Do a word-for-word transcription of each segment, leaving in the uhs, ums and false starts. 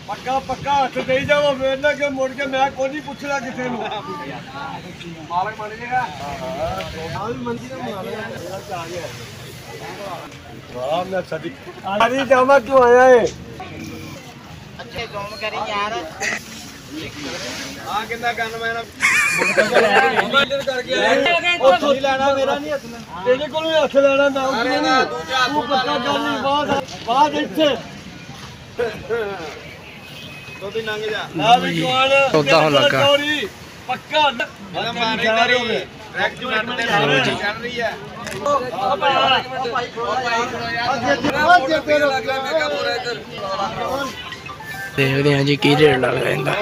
पक्का पक्का हथ दे जाओ फिर ना कि मुड़ के मैं कोई नहीं पूछना किसी नु मालक बन जाएगा हां भी मंदी का मालक आ गया वाह मैं सदी अरे जामा क्यों आया है अच्छे काम करी यार हां कितना गन मैं ना मंदिर कर गया ओ नहीं लेना मेरा नहीं हथ तेरे को भी हथ लेना ना तू पक्का कर नहीं बाद बाद इथे तो भी नंग जा ना भी कौन सौदा हो लगा पक्का मैं मारे करी रैक जो नट ते चल रही है ओ भाई आज तेरे लगा मैं क्या बोल रहा इधर देखते हैं जी की रेट लग रहा है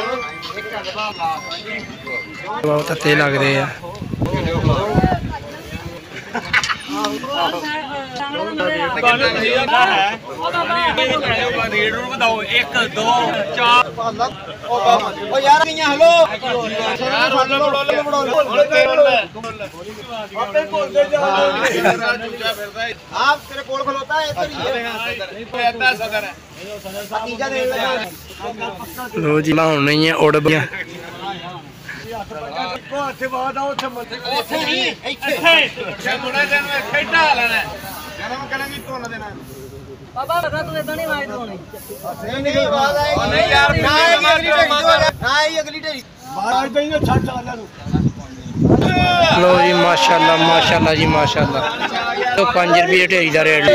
बहुत अच्छे लग रहे हैं रेट बताओ एक दो चार ओ यार हेलो आप तेरे कोल खलोता है लो जी ला नहीं है उड़ गया बाबा बता तू इतना नहीं मार दो नहीं नहीं बात आएगी नहीं यार ना ही अगली ढेरी मार देंगे छठ वाला लो जी माशाल्लाह माशाल्लाह जी माशाल्लाह तो पाँच रुपये ढेरी का रेट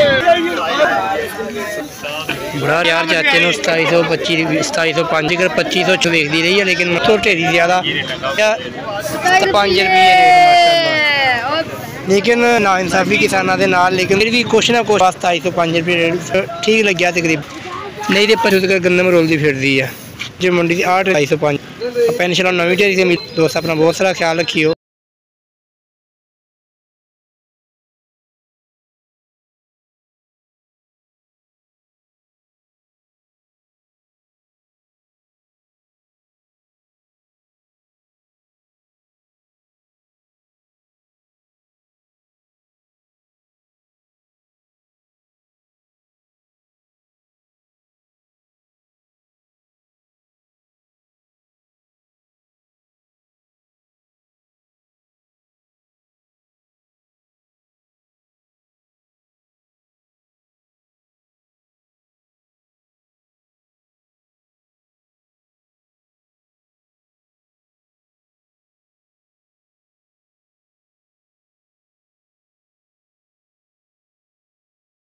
बड़ा यार चाचे ने सताई सौ पच्ची सताई सौ पाँच कर पच्ची सौ देखती रही है लेकिन तो ढेरी ज़्यादा पाँच रुपये लेकिन ना इंसाफी किसानों के नाल लेकिन फिर भी कुछ ना कुछ सताई सौ पाँच रुपये रेट ठीक लग्या तकरीब नहीं तो पचहत्तर गंदम रोलती फिरती है जो मंडी की आठ ढाई सौ पाँच पेंशन नवी ढेरी से दोस्त अपना बहुत सारा ख्याल रखियो।